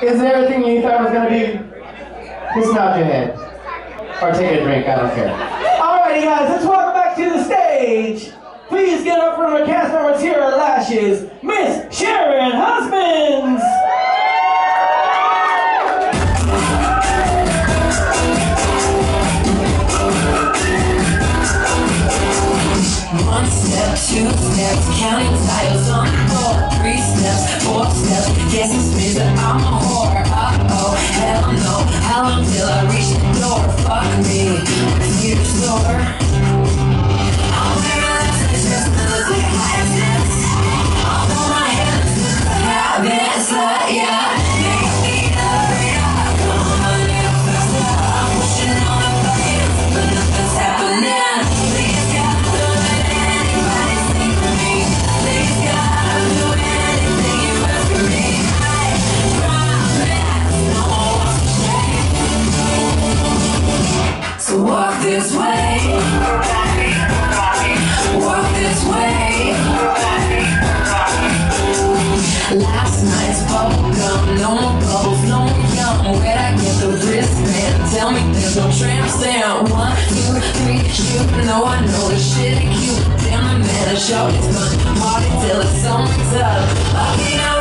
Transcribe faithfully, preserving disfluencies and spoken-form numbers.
Isn't everything you thought was gonna be? Just nod your head. Or take a drink, I don't care. Alrighty guys, let's welcome back to the stage. Please get up from our cast members here at Lashes, Miss Sharon Husbands! One step, two steps, counting tiles on the floor. Three steps, four steps, guessing me that I'm a whore. Uh-oh, hell no, how long till I reach the door? Fuck me, computer store. I'll wear a last just to look like a high steps. I'll hold my hands to the habits, uh, yeah. Make me hurry up, come on, little faster. I'm pushing on the buttons, but nothing's happening. Please God, don't let anybody see me. Please God, do anything you ask for me. I promise no more shame. So walk this way, walk this way. Last night's bubble gum, no more bubbles, no more yum. Where'd I get the wristband? Tell me there's no tramp stamp. One, two, three, shoot. No, I know the shit ain't cute. Damn, the man is show. It's gonna party till the sun wakes up. Okay, now